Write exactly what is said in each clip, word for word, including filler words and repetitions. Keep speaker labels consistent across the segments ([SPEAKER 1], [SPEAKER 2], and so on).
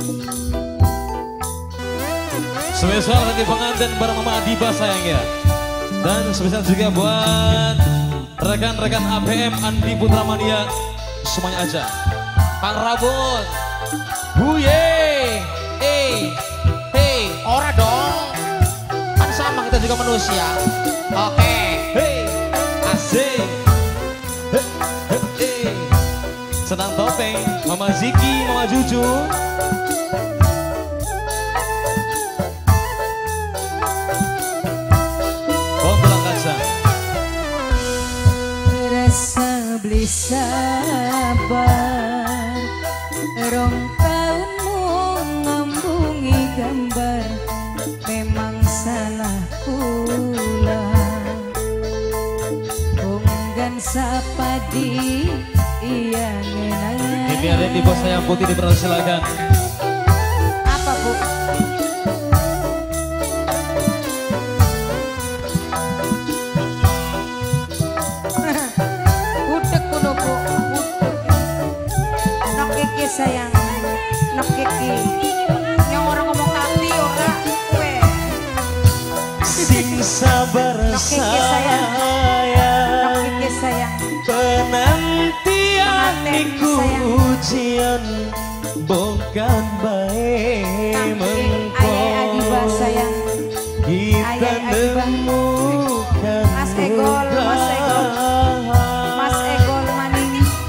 [SPEAKER 1] Spesial bagi pengantin bareng Mama Adiba sayang ya. Dan spesial juga buat rekan-rekan A B M Andi Putra Mania semuanya aja. Kang Rabun, Buye, eh, hey, ora dong. Kan sama kita juga manusia. Oke, hey, asik. Hey, hey, hey. Senang topeng, Mama Ziki, Mama Juju.
[SPEAKER 2] Rasa beli sabar rong taunmu ngambungi gambar memang salah kula bonggan sapadi iya ngenangan.
[SPEAKER 1] Ini ada di bos sayang putih dipersilakan.
[SPEAKER 2] Apa bu? Sayang, nok kiki, yang orang ngomong tadi ora kue.
[SPEAKER 1] Sing sabar sayang,
[SPEAKER 2] nok kiki sayang.
[SPEAKER 1] Penantian iku ujian, bukan baik mengko.
[SPEAKER 2] Ayah Adiba sayang,
[SPEAKER 1] kita nemukan
[SPEAKER 2] Mas Egol, Mas Egol, Mas Egol maning.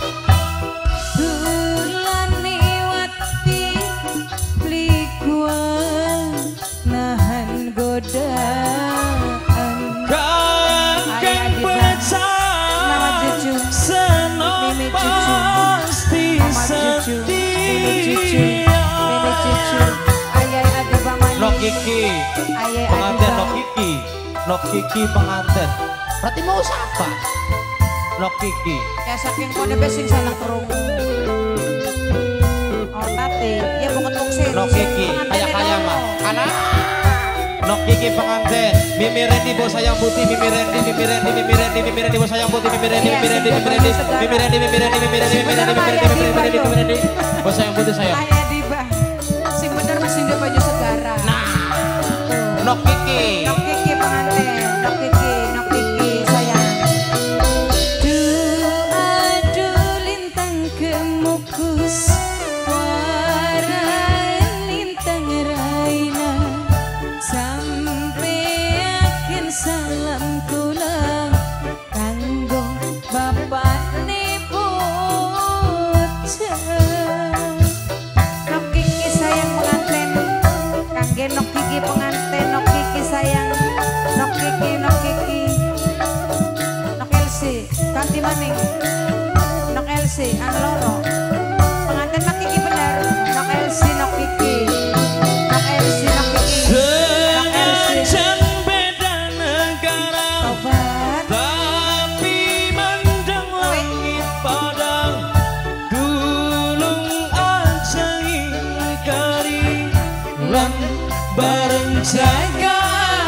[SPEAKER 1] Nok Kiki, pengantin Nok Kiki, Nok Kiki pengantin. Berarti mau siapa? Nok Kiki.
[SPEAKER 2] Ya saking kode besing salah kerungu. Oh tati, ya mau ketuk sih.
[SPEAKER 1] Nok Kiki, kayak kaya mah. Anak. Nok Kiki pengantin. Mimi Randy bos sayang putih, Mimi Randy, Mimi Randy, Mimi Randy, Mimi Randy bos sayang putih, Mimi Randy, Mimi Randy, Mimi Randy, Mimi Randy, Mimi Randy, Mimi Randy, Mimi Randy, Mimi Randy, Mimi Randy, Mimi Randy, bos sayang putih sayang.
[SPEAKER 2] Ayah Adiba, sing bener masih udah baju segara.
[SPEAKER 1] Nah, Nok Kiki.
[SPEAKER 2] Nok Kiki pengantin, Nok Kiki, Nok Kiki sayang. Duh aduh lintang kemukus, warai lintang raina, sampai yakin salam kula, kanggo bapak ni bocah. Nok Kiki sayang pengantin, kangge Nok Kiki pengantin, Nok Kiki sayang, Nok Kiki, Nok Kiki, Nok Elsi, ganti maning, Nok Elsi, anu loro, pengantin Nok Kiki bener, Nok Elsi, Nok Kiki, Nok Elsi, Nok Kiki, Nok Elsi.
[SPEAKER 1] Senajan beda negara,
[SPEAKER 2] Obat.
[SPEAKER 1] tapi mandang langit padang, gulung aja ingkari, lan bareng jaga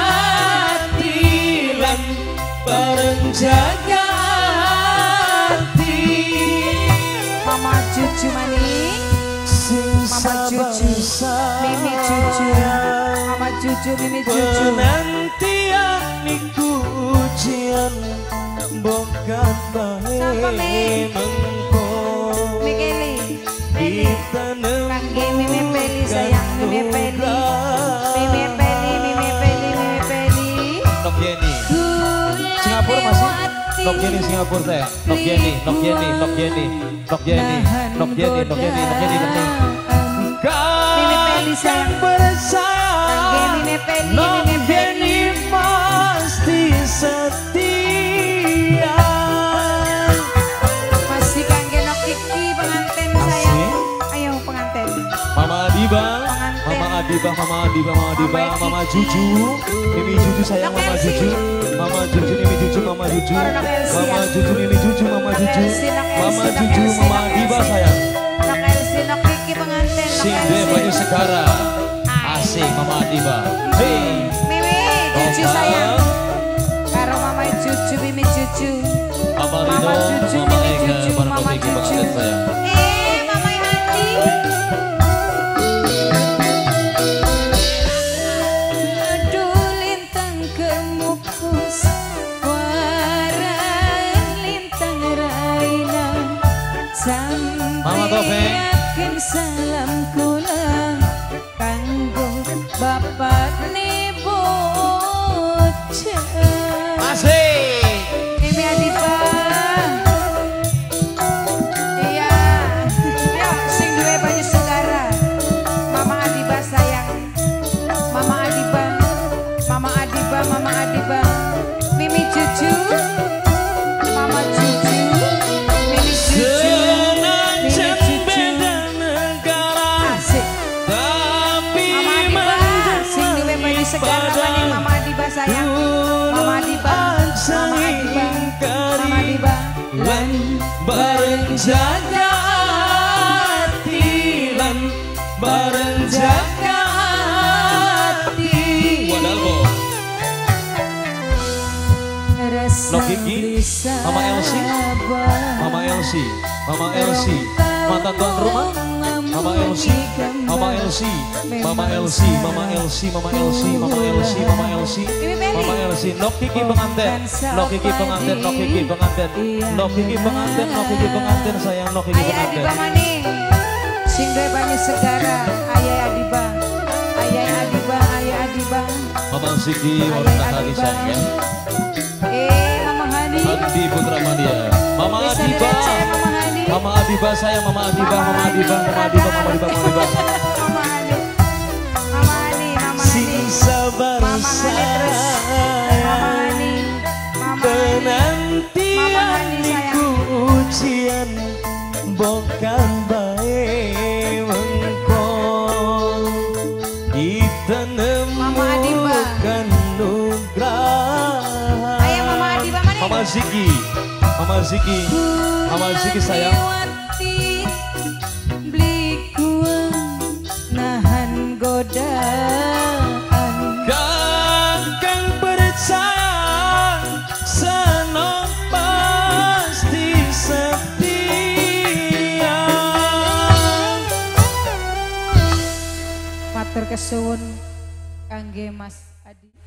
[SPEAKER 1] hati, lan bareng jaga hati.
[SPEAKER 2] Mama Juju maning,
[SPEAKER 1] Sing
[SPEAKER 2] Mama
[SPEAKER 1] sabar
[SPEAKER 2] Juju, Mimi Juju, Mama Juju, Mimi Juju.
[SPEAKER 1] penantian iku ujian, bukan
[SPEAKER 2] Siapa, Mi?
[SPEAKER 1] baik mengko.
[SPEAKER 2] Mikeli, Peli,
[SPEAKER 1] Kita
[SPEAKER 2] kangge Mimi Peli sayang, Mimi Peli, Mimi Peli, Mimi Peli, Mimi Peli.
[SPEAKER 1] Nok Yeni, Singapura masih? Nok Yeni Singapura saya. Nok Yeni, Nok Yeni, Nok Yeni, Nok Yeni, Nok Yeni, Nok Yeni, Nok Yeni, Nok Yeni.
[SPEAKER 2] Mimi Peli sayang, kangge Mimi Peli,
[SPEAKER 1] Nok
[SPEAKER 2] Mimi Peli.
[SPEAKER 1] Yeni pasti setia.
[SPEAKER 2] Masih kangge Nok Kiki pengantin sayang. Ayo pengantin.
[SPEAKER 1] Mama Adiba,
[SPEAKER 2] Pengantin.
[SPEAKER 1] Mama Adiba, Mama Adiba, Mama Adiba,
[SPEAKER 2] Mama
[SPEAKER 1] Mama Juju, Mimi Juju sayang,
[SPEAKER 2] Nok
[SPEAKER 1] Mama
[SPEAKER 2] Elsi.
[SPEAKER 1] Juju, Mama Juju, Mimi Juju, Mama Juju,
[SPEAKER 2] Orang Nok Elsi,
[SPEAKER 1] Mama
[SPEAKER 2] ya.
[SPEAKER 1] Juju, Mimi Juju, Mama
[SPEAKER 2] Nok
[SPEAKER 1] Juju,
[SPEAKER 2] Elsi, Nok Elsi,
[SPEAKER 1] Mama
[SPEAKER 2] Nok
[SPEAKER 1] Juju,
[SPEAKER 2] Elsi,
[SPEAKER 1] Mama
[SPEAKER 2] Nok
[SPEAKER 1] Adiba
[SPEAKER 2] Elsi.
[SPEAKER 1] sayang.
[SPEAKER 2] Nok Elsi, Nok Kiki pengantin, Nok
[SPEAKER 1] Sinde
[SPEAKER 2] Elsi.
[SPEAKER 1] baju segara, asik Mama Adiba. Hey,
[SPEAKER 2] Mimi Juju
[SPEAKER 1] Mama.
[SPEAKER 2] sayang. Karo Mama Juju, Mimi Juju.
[SPEAKER 1] Mama
[SPEAKER 2] Mama
[SPEAKER 1] Rino,
[SPEAKER 2] Juju,
[SPEAKER 1] Mama
[SPEAKER 2] Mimi
[SPEAKER 1] Ega,
[SPEAKER 2] Juju,
[SPEAKER 1] Mama
[SPEAKER 2] Mama
[SPEAKER 1] Kiki
[SPEAKER 2] Juju.
[SPEAKER 1] pengantin sayang.
[SPEAKER 2] Eh, Mama Hadi. salam kula kanggo bapak ni bocah.
[SPEAKER 1] Asik.
[SPEAKER 2] Mimi Adiba. Iya. Yo sing duwe baju segara. Mama Adiba sayang. Mama Adiba. Mama Adiba, Mama Adiba. Mimi cucu. Mama cucu. Mimi cucu. Segala maning Mama Adiba sayang, Mama Adiba, Mama Adiba, Mama Adiba,
[SPEAKER 1] lan bareng jaga hati, lan bareng jaga hati. Wadalbo. No Kiki, Mama Elsie, Mama Elsie, Mama Elsie, mantan tuan rumah. Mama Elsie, Mama Elsie, Mama Elsie, Mama Elsie, Mama Elsie, Mama Elsie, Mama Elsie, Mama Elsie, no Kiki pengantin, no Kiki pengantin, no Kiki pengantin, no Kiki pengantin, no Kiki pengantin sayang, no Kiki
[SPEAKER 2] Ayah
[SPEAKER 1] pengantin.
[SPEAKER 2] Adiba maning, sing duwe banyu segara, Ayah Adiba, Ayah Adiba, Ayah Adiba.
[SPEAKER 1] Mama Siki, warna tadi sayang ya.
[SPEAKER 2] Eh, Mama Hani.
[SPEAKER 1] Andi Putra Mania, Mama Adiba. Mama Adiba sayang, Mama Adiba, Mama Adiba, Mama Adiba, Mama Adiba, Mama Adiba.
[SPEAKER 2] Mama Hani, Mama Hani, Mama Hani.
[SPEAKER 1] Sing sabar
[SPEAKER 2] sayang, Mama Hani,
[SPEAKER 1] penantian ujian bukan bae mengkol kita nemukan nugrah.
[SPEAKER 2] Ayah Mama Adiba mana?
[SPEAKER 1] Mama Ziki, Mama Ziki, Mama Ziki sayang.
[SPEAKER 2] Beli kuang nahan godaan.
[SPEAKER 1] Kakang percaya senang pasti setia.
[SPEAKER 2] Matur kesuwun kangge Mas Adi.